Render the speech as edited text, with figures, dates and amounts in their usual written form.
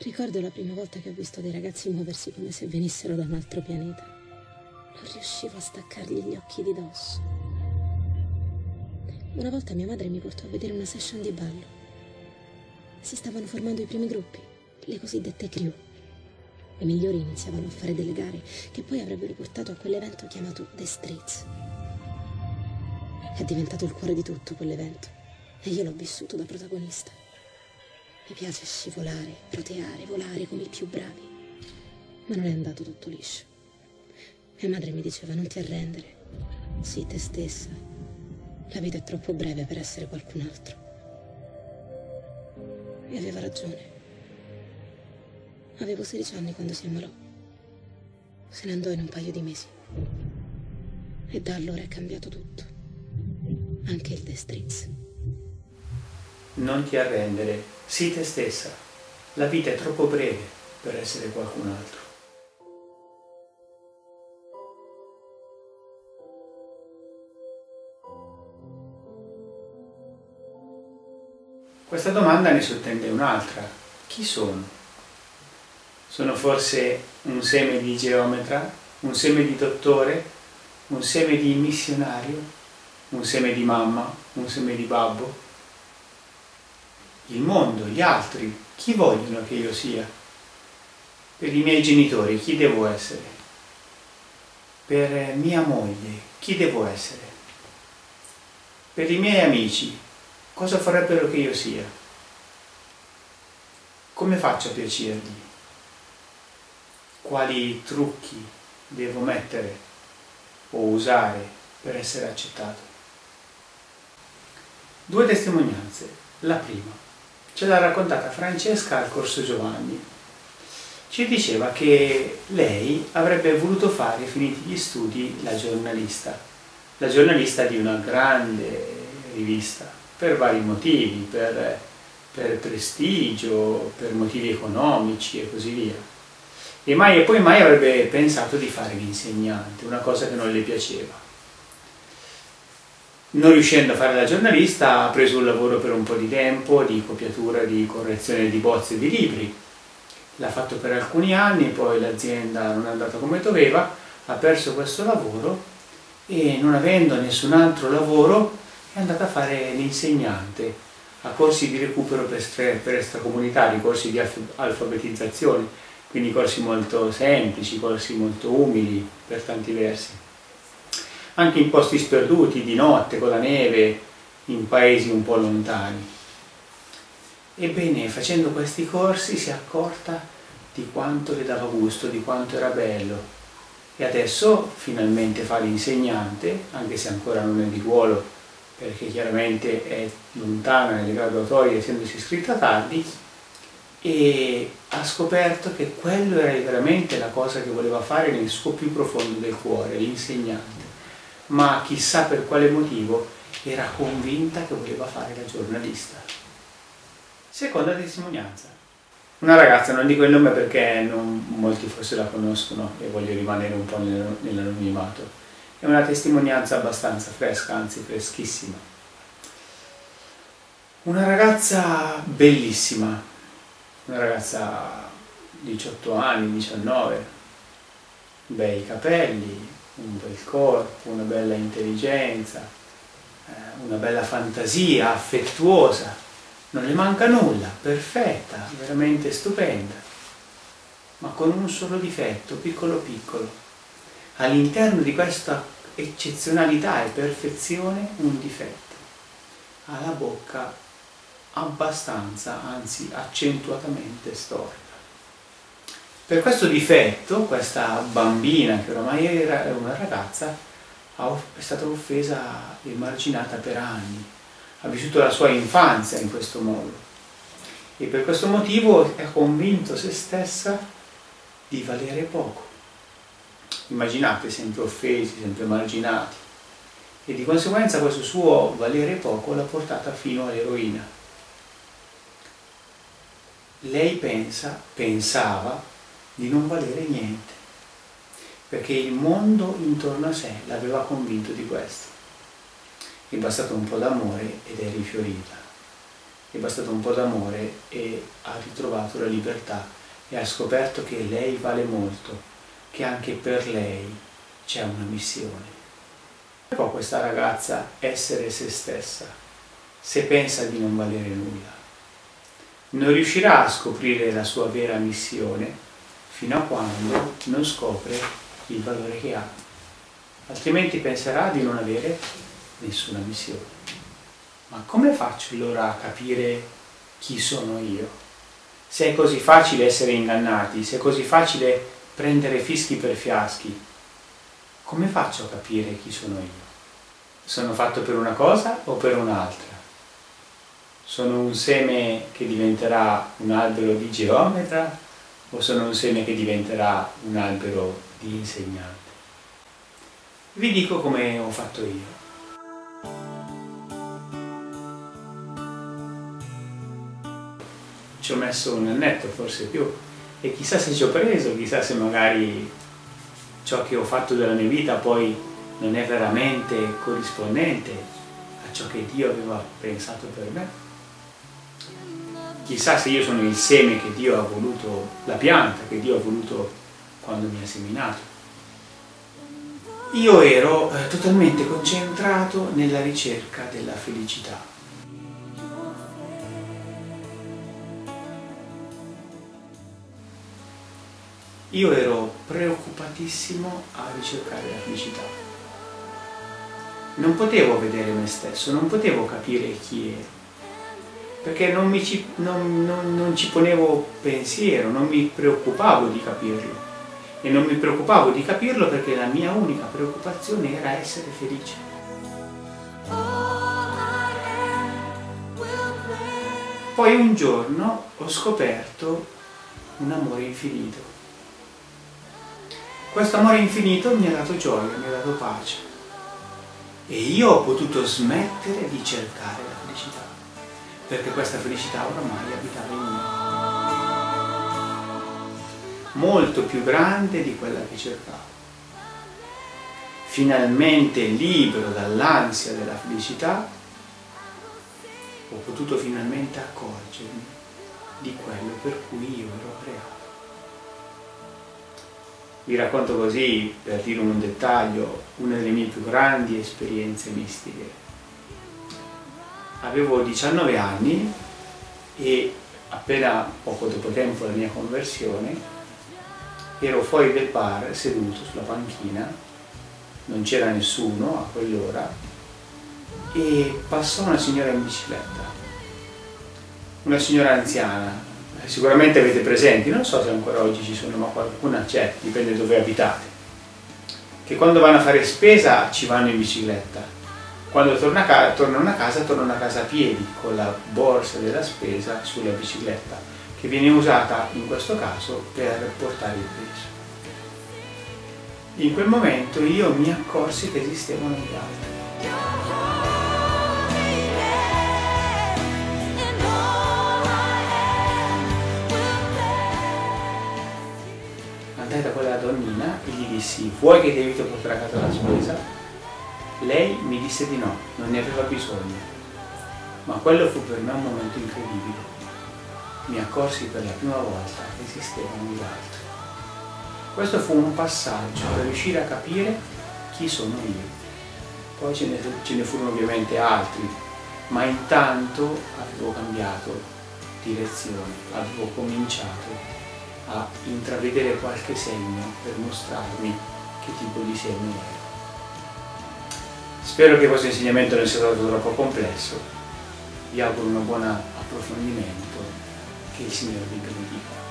Ricordo la prima volta che ho visto dei ragazzi muoversi come se venissero da un altro pianeta. Non riuscivo a staccargli gli occhi di dosso. Una volta mia madre mi portò a vedere una session di ballo. Si stavano formando i primi gruppi, le cosiddette crew. I migliori iniziavano a fare delle gare che poi avrebbero portato a quell'evento chiamato The Streets. È diventato il cuore di tutto quell'evento e io l'ho vissuto da protagonista. Mi piace scivolare, roteare, volare come i più bravi. Ma non è andato tutto liscio. Mia madre mi diceva: non ti arrendere, sii te stessa. La vita è troppo breve per essere qualcun altro. E aveva ragione. Avevo 16 anni quando si ammalò. Se ne andò in un paio di mesi. E da allora è cambiato tutto. Anche il The Streets. Non ti arrendere, sii te stessa. La vita è troppo breve per essere qualcun altro. Questa domanda ne sottende un'altra. Chi sono? Sono forse un seme di geometra, un seme di dottore, un seme di missionario, un seme di mamma, un seme di babbo? Il mondo, gli altri, chi vogliono che io sia? Per i miei genitori, chi devo essere? Per mia moglie, chi devo essere? Per i miei amici, cosa vorrebbero che io sia? Come faccio a piacergli? Quali trucchi devo mettere o usare per essere accettato? 2 testimonianze. La prima ce l'ha raccontata Francesca al corso Giovanni. Ci diceva che lei avrebbe voluto fare, finiti gli studi, la giornalista di una grande rivista, per vari motivi, per prestigio, per motivi economici e così via. E poi mai avrebbe pensato di fare l'insegnante, una cosa che non le piaceva. Non riuscendo a fare la giornalista, ha preso un lavoro per un po' di tempo di copiatura, di correzione di bozze di libri. L'ha fatto per alcuni anni, poi l'azienda non è andata come doveva, ha perso questo lavoro e, non avendo nessun altro lavoro, è andata a fare l'insegnante a corsi di recupero per extracomunitari, corsi di alfabetizzazione, quindi corsi molto semplici, corsi molto umili per tanti versi. Anche in posti sperduti, di notte, con la neve, in paesi un po' lontani. Ebbene, facendo questi corsi si è accorta di quanto le dava gusto, di quanto era bello. E adesso finalmente fa l'insegnante, anche se ancora non è di ruolo, perché chiaramente è lontana nelle graduatorie, essendosi iscritta tardi, e ha scoperto che quello era veramente la cosa che voleva fare nel suo più profondo del cuore, l'insegnante. Ma chissà per quale motivo era convinta che voleva fare la giornalista. Seconda testimonianza. Una ragazza, non dico il nome perché molti forse la conoscono e voglio rimanere un po' nell'anonimato. È una testimonianza abbastanza fresca, anzi freschissima. Una ragazza bellissima, una ragazza 18 anni, 19, bei capelli, un bel corpo, una bella intelligenza, una bella fantasia, affettuosa, non le manca nulla, perfetta, veramente stupenda, ma con un solo difetto, piccolo piccolo. All'interno di questa eccezionalità e perfezione un difetto. Ha la bocca abbastanza, anzi accentuatamente storta. Per questo difetto, questa bambina, che oramai era una ragazza, è stata offesa e emarginata per anni. Ha vissuto la sua infanzia in questo modo. E per questo motivo ha convinto se stessa di valere poco. Immaginate, sempre offesi, sempre emarginati. E di conseguenza questo suo valere poco l'ha portata fino all'eroina. Lei pensava di non valere niente, perché il mondo intorno a sé l'aveva convinto di questo. È bastato un po' d'amore ed è rifiorita. è bastato un po' d'amore e ha ritrovato la libertà e ha scoperto che lei vale molto, che anche per lei c'è una missione. Può questa ragazza essere se stessa se pensa di non valere nulla? Non riuscirà a scoprire la sua vera missione fino a quando non scopre il valore che ha, altrimenti penserà di non avere nessuna missione. Ma come faccio allora a capire chi sono io? Se è così facile essere ingannati, se è così facile prendere fischi per fiaschi, come faccio a capire chi sono io? Sono fatto per una cosa o per un'altra? Sono un seme che diventerà un albero di geometra o sono un seme che diventerà un albero di insegnante? Vi dico come ho fatto io. Ci ho messo un annetto, forse più, e chissà se ci ho preso, chissà se magari ciò che ho fatto della mia vita poi non è veramente corrispondente a ciò che Dio aveva pensato per me. Chissà se io sono il seme che Dio ha voluto, la pianta che Dio ha voluto quando mi ha seminato. Io ero totalmente concentrato nella ricerca della felicità. Io ero preoccupatissimo a ricercare la felicità. Non potevo vedere me stesso, non potevo capire chi ero, perché non ci ponevo pensiero, non mi preoccupavo di capirlo. E non mi preoccupavo di capirlo perché la mia unica preoccupazione era essere felice. Poi un giorno ho scoperto un amore infinito. Questo amore infinito mi ha dato gioia, mi ha dato pace. E io ho potuto smettere di cercare la felicità, perché questa felicità oramai abitava in me. Molto più grande di quella che cercavo. Finalmente libero dall'ansia della felicità, ho potuto finalmente accorgermi di quello per cui io ero creato. Vi racconto così, per dire un dettaglio, una delle mie più grandi esperienze mistiche. Avevo 19 anni e appena poco dopo tempo della mia conversione ero fuori del bar seduto sulla panchina, non c'era nessuno a quell'ora e passò una signora in bicicletta, una signora anziana. Sicuramente avete presenti, non so se ancora oggi ci sono, ma qualcuna c'è, dipende dove abitate, che quando vanno a fare spesa ci vanno in bicicletta, quando tornano a casa a piedi con la borsa della spesa sulla bicicletta, che viene usata in questo caso per portare il peso. In quel momento io mi accorsi che esistevano gli altri. Andai da quella donnina e gli dissi: vuoi che ti aiuti a portare a casa la spesa? Lei mi disse di no, non ne aveva bisogno. Ma quello fu per me un momento incredibile. Mi accorsi per la prima volta che esistevano gli altri. Questo fu un passaggio per riuscire a capire chi sono io. Poi ce ne furono ovviamente altri, ma intanto avevo cambiato direzione, avevo cominciato a intravedere qualche segno per mostrarmi che tipo di segno era. Spero che il vostro insegnamento non sia stato troppo complesso. Vi auguro un buon approfondimento. Che il Signore vi benedica.